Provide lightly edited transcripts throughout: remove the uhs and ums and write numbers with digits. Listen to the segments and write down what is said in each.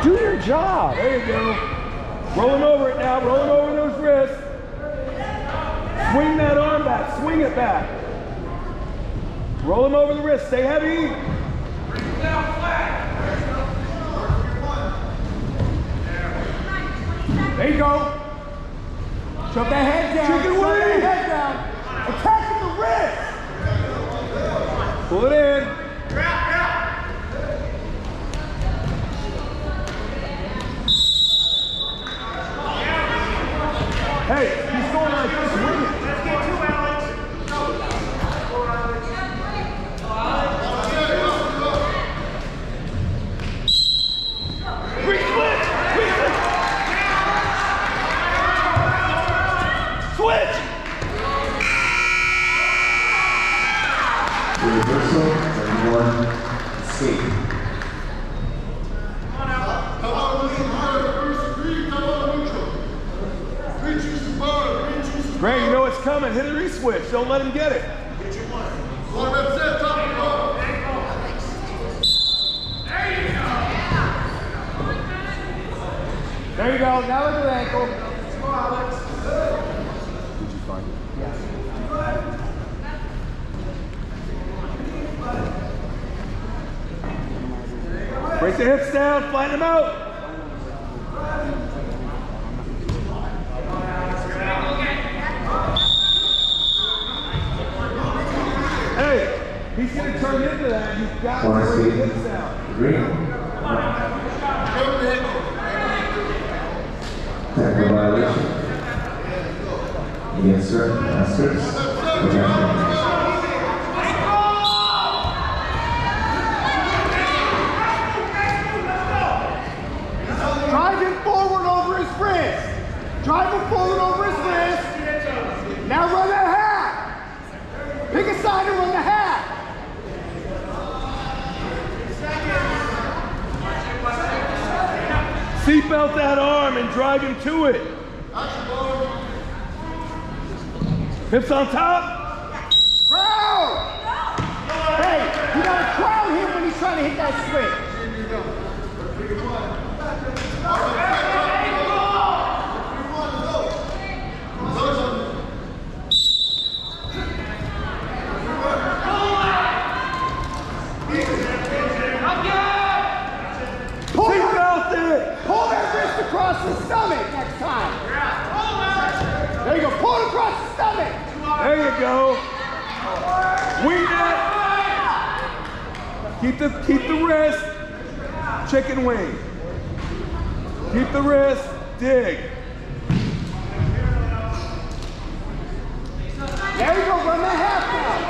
Do your job. There you go. Rolling over it now. Rolling over those wrists. Swing that arm back. Swing it back. Roll them over the wrist. Stay heavy. There you go. Shove that head down. Chicken Shove wing. that head down. Attacking the wrist. Pull it in. Hey, he's going like this. Wing it. Let's get two, Alex. Switch! Reversal and one escape. Ray, you know it's coming. Hit a re-switch. Don't let him get it. There you go. Now look at the ankle. Did you find it? Yes. Break the hips down. Flatten them out. Hey, he's going to turn into that. You've got to One bring the escape. hips down. Green. Tackle violation. Against certain masters. Drive him forward over his wrist. Drive him forward over his wrist. Now run that hat. Pick a side and run the hat. Seatbelt that arm and drive him to it. Hips on top. Crowd. Hey, you gotta crowd him when he's trying to hit that switch. Seatbelt it. Pull that wrist across the stomach next time. There you go. Pull it across the stomach. There you go. Wing that. Keep the wrist. Chicken wing. Keep the wrist. Dig. There you go. Run that half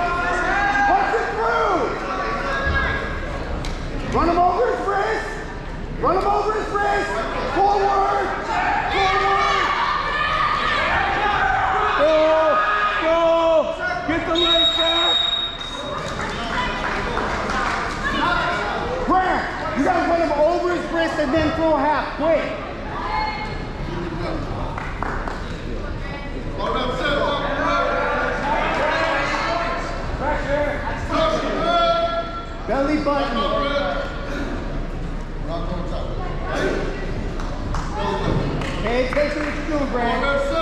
now. Punch it through. Run him over his wrist. Run him over his wrist. Forward. Forward. Go. Go. Get the leg back. Grant, you gotta run him over his wrist and then throw a half. Quick. Belly button. Pay attention to what you're doing, Grant.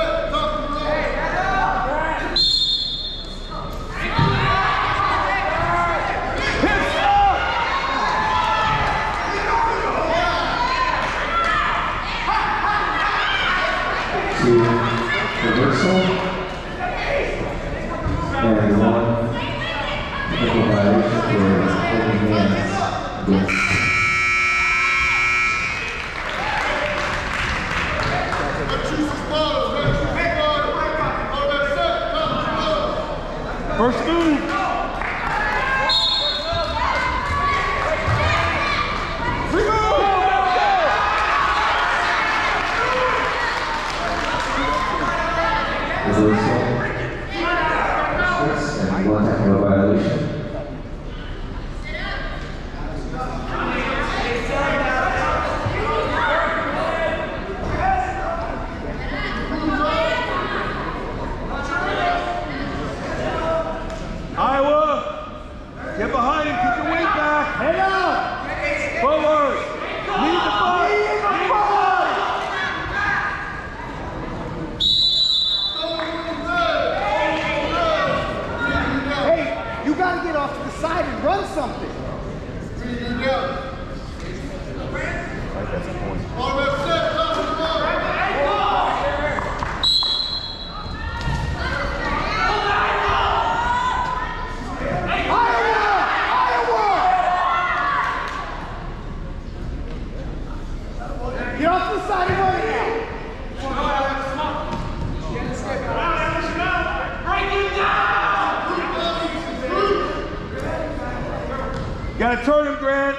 Hips up. Two. Reversal. And one. Tackle violation for holding hands. Against. First move. Reversal. And one tackle violation. Get off the side and run it now. Gotta turn him, Grant.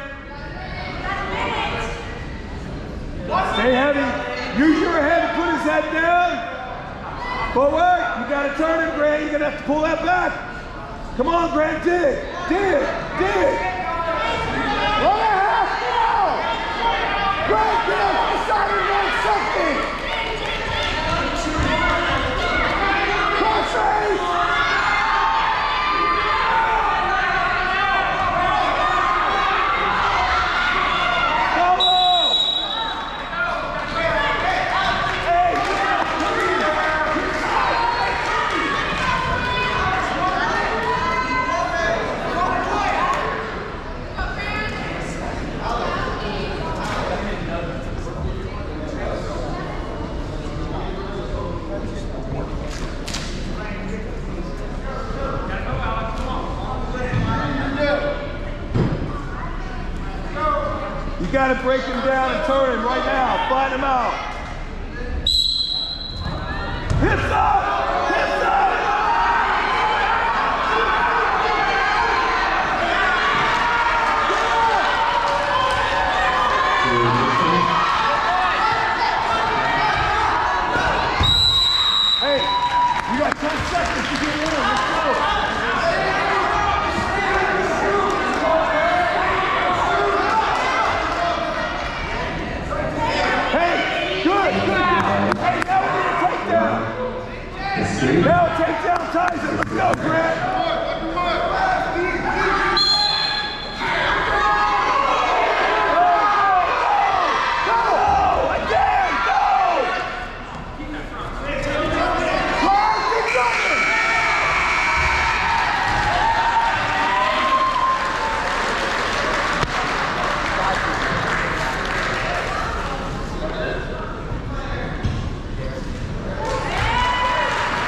Stay heavy. Use your head to put his head down. Forward. You gotta turn him, Grant. You're gonna have to pull that back. Come on, Grant. Dig. Dig. Dig. Run a half now. Grant, get off the side and run something. Cross race. You got to break him down and turn him right now. Find him out. Hit side! Hit side! Hey, you got 10 seconds to get in. Let's go. Hey, now we need a takedown. Now